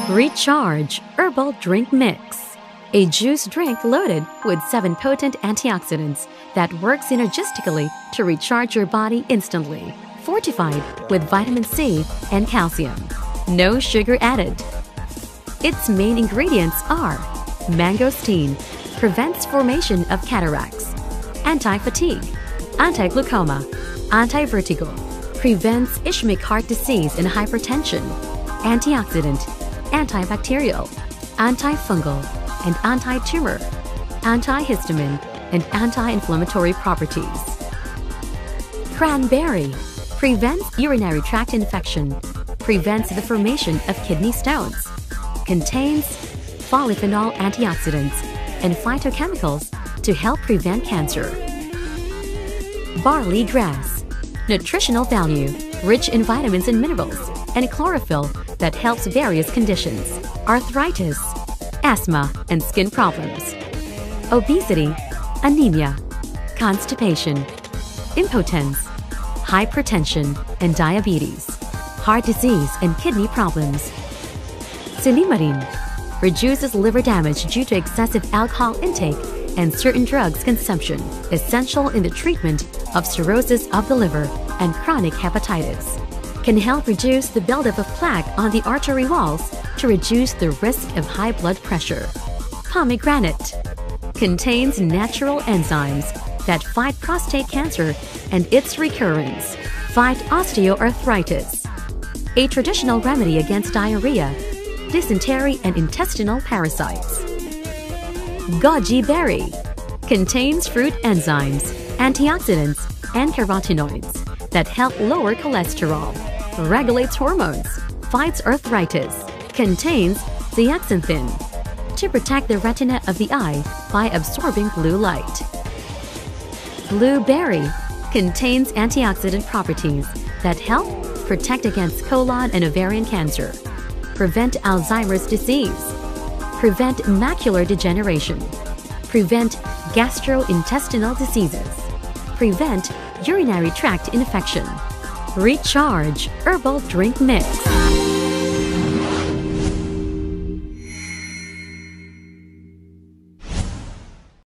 Recharge Herbal Drink Mix, a juice drink loaded with 7 potent antioxidants that work synergistically to recharge your body instantly. Fortified with vitamin C and calcium. No sugar added. Its main ingredients are mangosteen, prevents formation of cataracts, anti-fatigue, anti-glaucoma, anti-vertigo, prevents ischemic heart disease and hypertension, antioxidant, antibacterial, antifungal, and anti-tumor, antihistamine, and anti-inflammatory properties. Cranberry prevents urinary tract infection, prevents the formation of kidney stones, contains polyphenol antioxidants and phytochemicals to help prevent cancer. Barley grass, nutritional value, rich in vitamins and minerals, and chlorophyll that helps various conditions, arthritis, asthma, and skin problems, obesity, anemia, constipation, impotence, hypertension, and diabetes, heart disease and kidney problems. Silimarin reduces liver damage due to excessive alcohol intake and certain drugs consumption, essential in the treatment of cirrhosis of the liver and chronic hepatitis. Can help reduce the buildup of plaque on the artery walls to reduce the risk of high blood pressure. Pomegranate contains natural enzymes that fight prostate cancer and its recurrence, fight osteoarthritis, a traditional remedy against diarrhea, dysentery, and intestinal parasites. Goji berry contains fruit enzymes, antioxidants, and carotenoids that help lower cholesterol, regulates hormones, fights arthritis, contains zeaxanthin to protect the retina of the eye by absorbing blue light. Blueberry contains antioxidant properties that help protect against colon and ovarian cancer, prevent Alzheimer's disease, prevent macular degeneration, prevent gastrointestinal diseases, prevent urinary tract infection. Recharge Herbal Drink Mix.